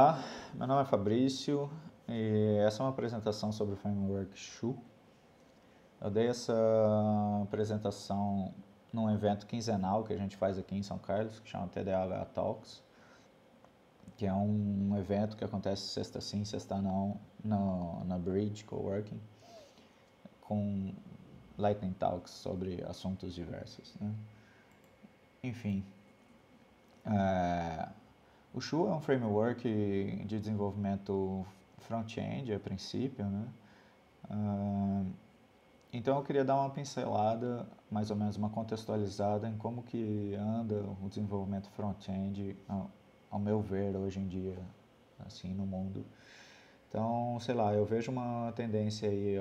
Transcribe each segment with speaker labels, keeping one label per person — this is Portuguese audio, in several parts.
Speaker 1: Meu nome é Fabrício e essa é uma apresentação sobre o framework Shu. Eu dei essa apresentação num evento quinzenal que a gente faz aqui em São Carlos, que chama TDAH Talks, que é um evento que acontece sexta sim, sexta não, na Bridge Coworking, com Lightning Talks sobre assuntos diversos, né? Enfim, o Shu é um framework de desenvolvimento front-end a princípio, né? Então eu queria dar uma pincelada, mais ou menos uma contextualizada em como que anda o desenvolvimento front-end, ao meu ver, hoje em dia, assim, no mundo. Então, sei lá, eu vejo uma tendência aí,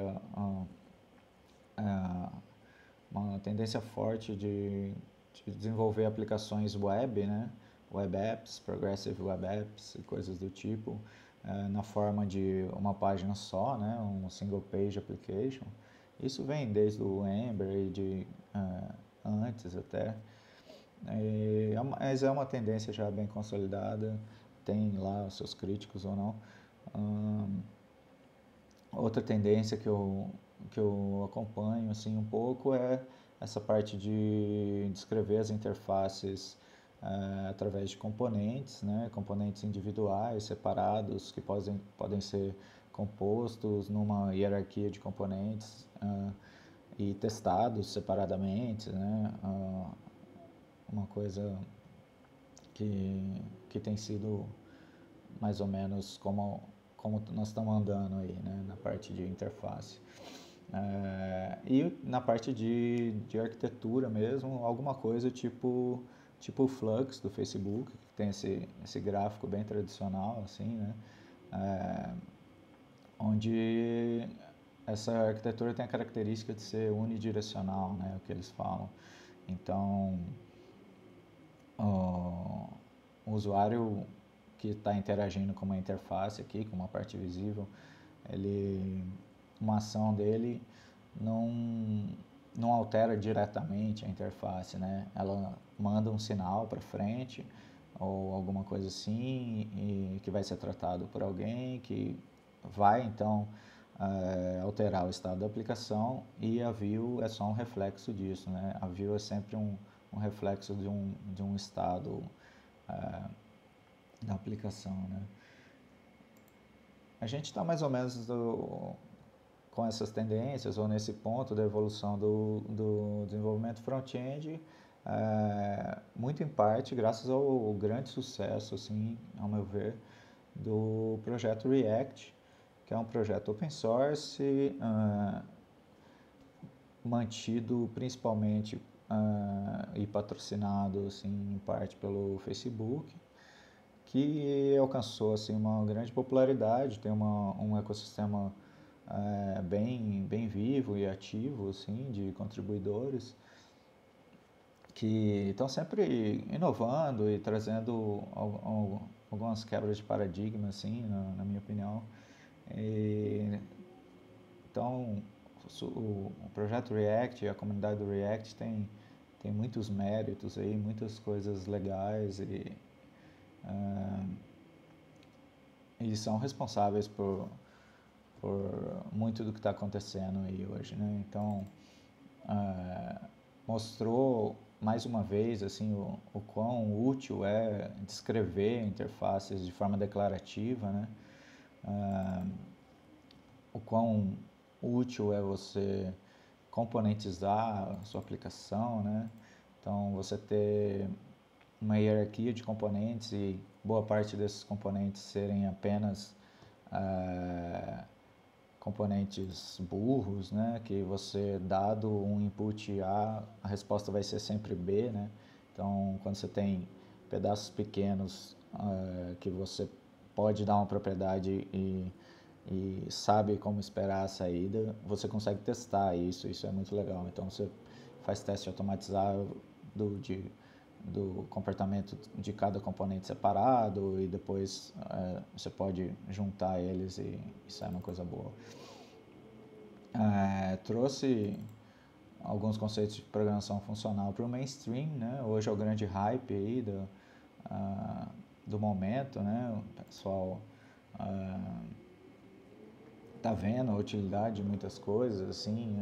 Speaker 1: uma tendência forte de desenvolver aplicações web, né? Web apps, progressive web apps e coisas do tipo, na forma de uma página só, né? Um single page application. Isso vem desde o Ember e de antes até, mas é uma tendência já bem consolidada, tem lá os seus críticos ou não. Outra tendência que eu acompanho assim um pouco é essa parte de descrever as interfaces através de componentes, né? Componentes individuais, separados, que podem ser compostos numa hierarquia de componentes e testados separadamente, né? Uma coisa que tem sido mais ou menos como nós estamos andando aí, né, na parte de interface. E na parte de arquitetura mesmo, alguma coisa tipo o Flux do Facebook, que tem esse gráfico bem tradicional, assim, né, onde essa arquitetura tem a característica de ser unidirecional, né, o que eles falam. Então, o usuário que está interagindo com uma interface aqui, com uma parte visível, uma ação dele não altera diretamente a interface, né? Ela manda um sinal para frente ou alguma coisa assim e que vai ser tratado por alguém que vai então alterar o estado da aplicação, e a view é só um reflexo disso, né? A view é sempre um reflexo de um estado da aplicação, né? A gente está mais ou menos com essas tendências, ou nesse ponto da evolução do desenvolvimento front-end, muito em parte graças ao grande sucesso, assim, ao meu ver, do projeto React, que é um projeto open source, mantido principalmente e patrocinado, assim, em parte pelo Facebook, que alcançou assim uma grande popularidade, tem um ecossistema bem vivo e ativo, assim, de contribuidores que estão sempre inovando e trazendo algumas quebras de paradigma, assim, na minha opinião. Então, o projeto React, a comunidade do React tem muitos méritos aí, muitas coisas legais e são responsáveis por muito do que está acontecendo aí hoje, né? Então, mostrou mais uma vez assim o quão útil é descrever interfaces de forma declarativa, né? O quão útil é você componentizar a sua aplicação, né? Então, você ter uma hierarquia de componentes e boa parte desses componentes serem apenas componentes burros, né? Que você, dado um input A resposta vai ser sempre B, né? Então, quando você tem pedaços pequenos que você pode dar uma propriedade e sabe como esperar a saída, você consegue testar isso é muito legal. Então, você faz teste automatizado do comportamento de cada componente separado e depois você pode juntar eles e isso é uma coisa boa. Trouxe alguns conceitos de programação funcional para o mainstream, né? Hoje é o grande hype aí do momento, né? O pessoal tá vendo a utilidade de muitas coisas, assim,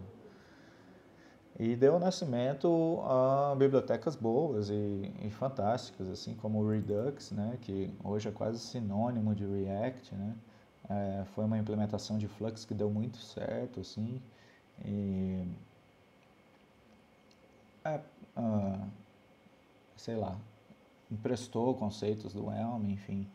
Speaker 1: e deu nascimento a bibliotecas boas e fantásticas, assim como o Redux, né, que hoje é quase sinônimo de React, né. Foi uma implementação de Flux que deu muito certo, assim, e é, ah, sei lá, emprestou conceitos do Elm, enfim,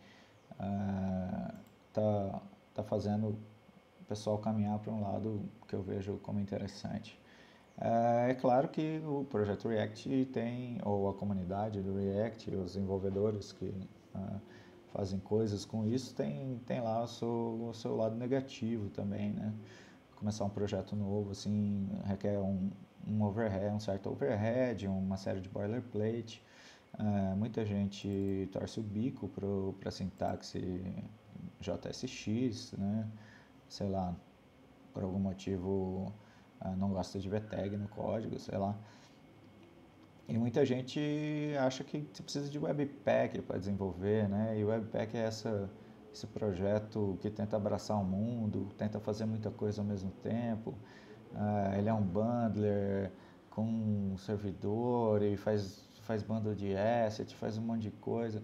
Speaker 1: tá, tá fazendo o pessoal caminhar para um lado que eu vejo como interessante. É claro que o projeto React tem, ou a comunidade do React, os desenvolvedores que fazem coisas com isso, tem lá o seu lado negativo também, né? Começar um projeto novo, assim, requer um overhead, um certo overhead, uma série de boilerplate. Muita gente torce o bico para a sintaxe JSX, né? Sei lá, por algum motivo não gosta de ver tag no código, sei lá. E muita gente acha que você precisa de Webpack para desenvolver, né? E o Webpack é esse projeto que tenta abraçar o mundo, tenta fazer muita coisa ao mesmo tempo. Ele é um bundler com um servidor e faz bundle de asset, faz um monte de coisa.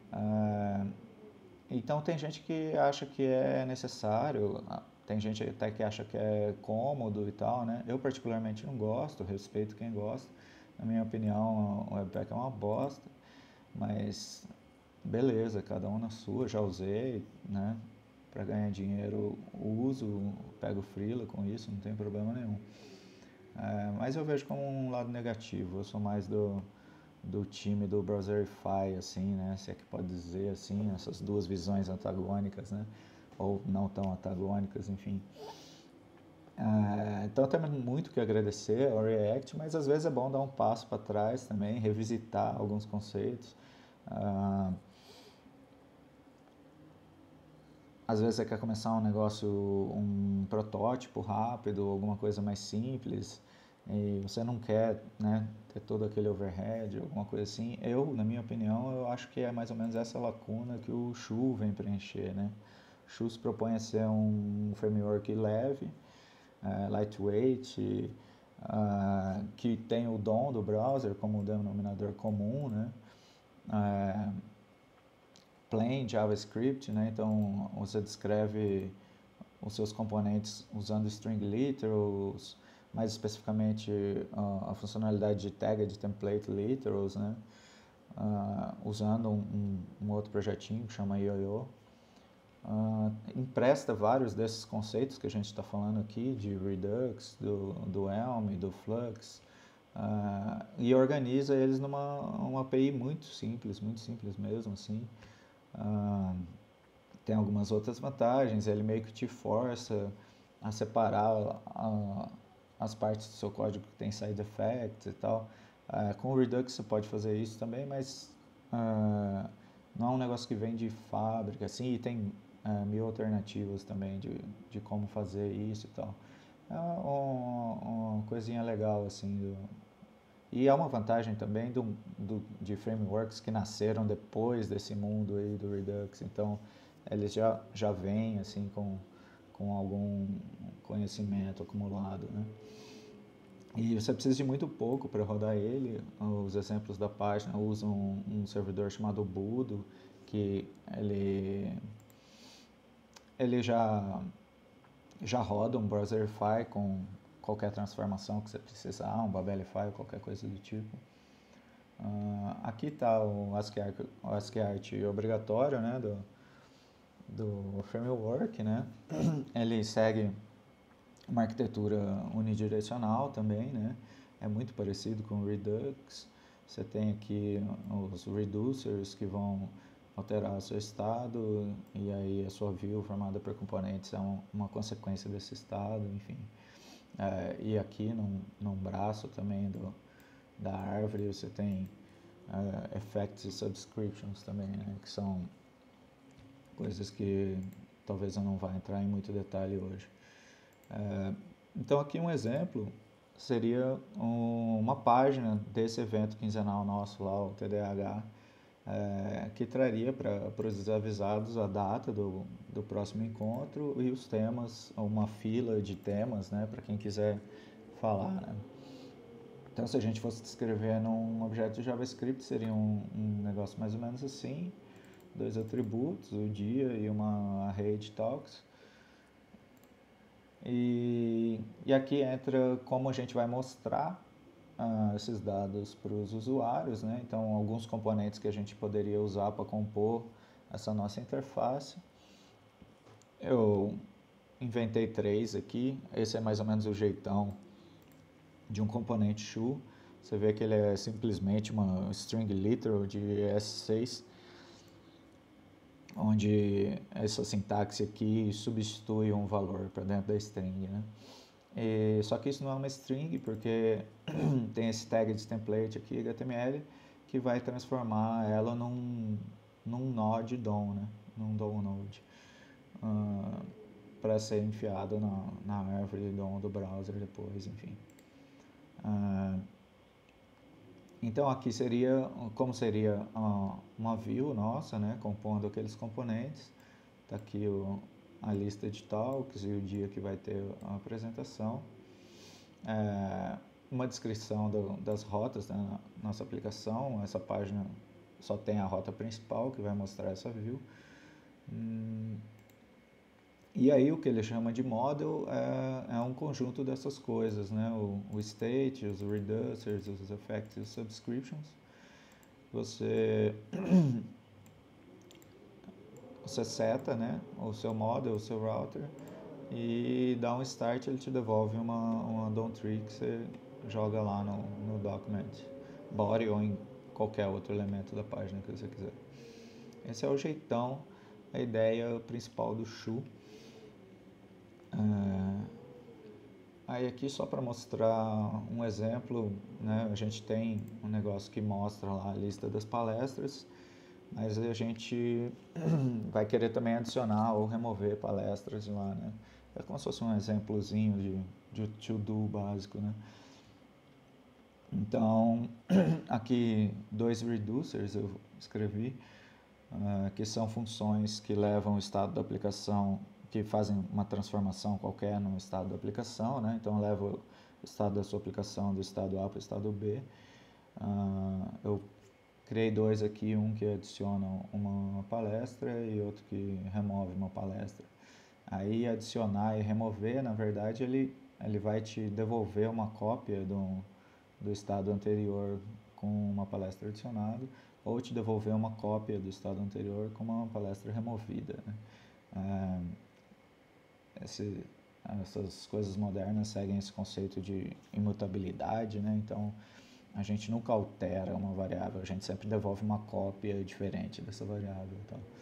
Speaker 1: Então tem gente que acha que é necessário, tem gente até que acha que é cômodo e tal, né? Eu particularmente não gosto, respeito quem gosta. Na minha opinião, o Webpack é uma bosta, mas beleza, cada um na sua, já usei, né? Para ganhar dinheiro uso, pego freela com isso, não tem problema nenhum. Mas eu vejo como um lado negativo, eu sou mais do time do Browserify, assim, né? Se é que pode dizer assim, essas duas visões antagônicas, né? Ou não tão antagônicas, enfim. Então temos muito que agradecer ao React, mas às vezes é bom dar um passo para trás também, revisitar alguns conceitos. Às vezes você quer começar um negócio, um protótipo rápido, alguma coisa mais simples, e você não quer, né, ter todo aquele overhead, alguma coisa assim. Na minha opinião, eu acho que é mais ou menos essa lacuna que o Shu vem preencher, né? O Shu se propõe a ser um framework leve, lightweight, que tem o DOM do browser como denominador comum, né? Plain JavaScript, né? Então você descreve os seus componentes usando string literals, mais especificamente a funcionalidade de tag de template literals, né? Usando um outro projetinho que chama YoYo. Empresta vários desses conceitos que a gente está falando aqui, de Redux, do Elm, do Flux, e organiza eles numa uma API muito simples mesmo, assim. Tem algumas outras vantagens, ele meio que te força a separar as partes do seu código que tem side effects e tal. Com o Redux você pode fazer isso também, mas não é um negócio que vem de fábrica, assim, e tem mil alternativas também de como fazer isso e tal. É uma coisinha legal, assim, e é uma vantagem também de frameworks que nasceram depois desse mundo aí do Redux. Então, eles já vêm assim com algum conhecimento acumulado, né? E você precisa de muito pouco para rodar ele. Os exemplos da página usam um servidor chamado Budo, que ele já roda um Browserify com qualquer transformação que você precisar, um Babelify ou qualquer coisa do tipo. Aqui está o ASCII-Art obrigatório, né, do framework, né? Ele segue uma arquitetura unidirecional também, né? É muito parecido com o Redux. Você tem aqui os reducers que vão alterar o seu estado e aí a sua view formada por componentes é uma consequência desse estado, enfim. E aqui num braço também da árvore você tem effects e subscriptions também, né? Que são coisas que talvez eu não vá entrar em muito detalhe hoje. Então aqui um exemplo seria uma página desse evento quinzenal nosso lá, o TDAH, que traria para os desavisados a data do próximo encontro e os temas, uma fila de temas, né, para quem quiser falar, né? Então, se a gente fosse descrever num objeto de JavaScript, seria um negócio mais ou menos assim, dois atributos, o dia e uma array de talks. E aqui entra como a gente vai mostrar esses dados para os usuários, né? Então, alguns componentes que a gente poderia usar para compor essa nossa interface. Eu inventei 3 aqui, esse é mais ou menos o jeitão de um componente shoe. Você vê que ele é simplesmente uma string literal de S6, onde essa sintaxe aqui substitui um valor para dentro da string, né? Só que isso não é uma string, porque tem esse tag de template aqui, HTML, que vai transformar ela num node DOM, né? Num DOM node, para ser enfiado na árvore DOM do browser depois, enfim. Então aqui seria, como seria uma view nossa, né? Compondo aqueles componentes. Está aqui a lista de talks e o dia que vai ter a apresentação. Uma descrição das rotas da nossa aplicação. Essa página só tem a rota principal que vai mostrar essa view. E aí o que ele chama de model é um conjunto dessas coisas, né? O state, os reducers, os effects e os subscriptions. Você seta, né, o seu model, o seu router, e dá um start, ele te devolve uma DOM tree que você joga lá no document body ou em qualquer outro elemento da página que você quiser. Esse é o jeitão, a ideia principal do Shoe. Aí aqui só para mostrar um exemplo, né, a gente tem um negócio que mostra lá a lista das palestras, mas a gente vai querer também adicionar ou remover palestras de lá, né? É como se fosse um exemplozinho de to-do básico, né? Então, aqui 2 reducers eu escrevi, que são funções que levam o estado da aplicação, que fazem uma transformação qualquer no estado da aplicação, né? Então, leva o estado da sua aplicação do estado A para o estado B. Eu criei 2 aqui, um que adiciona uma palestra e outro que remove uma palestra. Aí adicionar e remover, na verdade, ele vai te devolver uma cópia do estado anterior com uma palestra adicionada, ou te devolver uma cópia do estado anterior com uma palestra removida, né? Essas coisas modernas seguem esse conceito de imutabilidade, né? Então, a gente nunca altera uma variável, a gente sempre devolve uma cópia diferente dessa variável.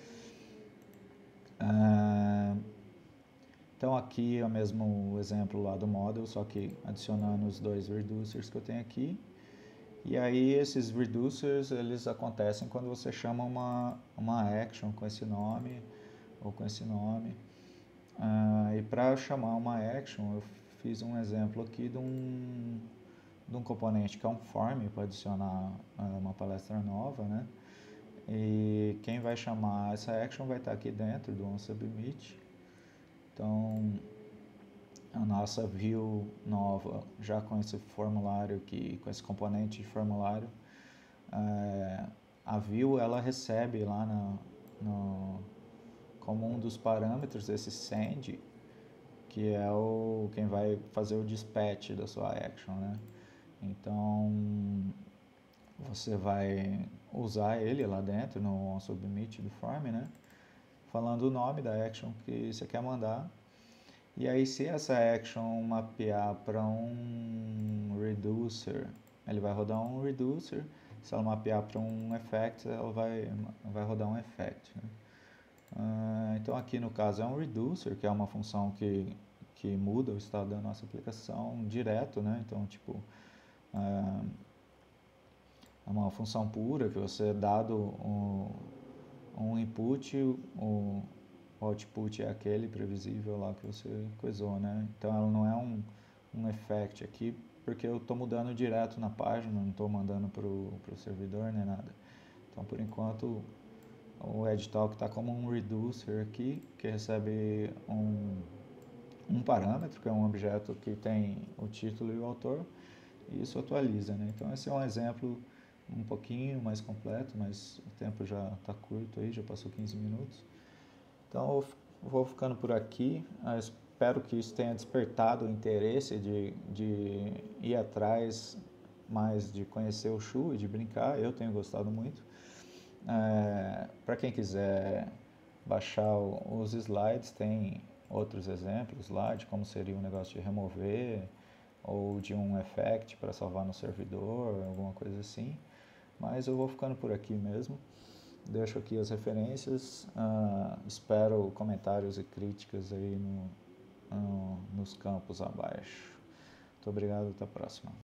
Speaker 1: Então aqui é o mesmo exemplo lá do model, só que adicionando os 2 reducers que eu tenho aqui. E aí esses reducers, eles acontecem quando você chama uma action com esse nome ou com esse nome. E para chamar uma action, eu fiz um exemplo aqui de um componente que é um form para adicionar uma palestra nova, né? E quem vai chamar essa action vai estar aqui dentro do onSubmit. Então, a nossa view nova, já com esse formulário aqui, com esse componente de formulário, a view ela recebe lá como um dos parâmetros esse send, que é quem vai fazer o dispatch da sua action, né? Então, você vai usar ele lá dentro no onSubmit do form, né? Falando o nome da action que você quer mandar. E aí, se essa action mapear para um reducer, ele vai rodar um reducer. Se ela mapear para um effect, ela vai rodar um effect, né? Então, aqui no caso é um reducer, que é uma função que muda o estado da nossa aplicação direto, né? Então, tipo, é uma função pura que você, dado um input, o output é aquele previsível lá que você coisou, né? Então ela não é um effect aqui, porque eu estou mudando direto na página, não estou mandando para o servidor nem nada. Então, por enquanto, o edtalk está como um reducer aqui, que recebe um parâmetro, que é um objeto que tem o título e o autor, e isso atualiza, né? Então, esse é um exemplo um pouquinho mais completo, mas o tempo já está curto aí, já passou 15 minutos. Então, eu vou ficando por aqui. Eu espero que isso tenha despertado o interesse de ir atrás mais de conhecer o Shu e de brincar. Eu tenho gostado muito. Para quem quiser baixar os slides, tem outros exemplos lá de como seria um negócio de remover ou de um effect para salvar no servidor, alguma coisa assim. Mas eu vou ficando por aqui mesmo. Deixo aqui as referências. Espero comentários e críticas aí nos campos abaixo. Muito obrigado, até a próxima.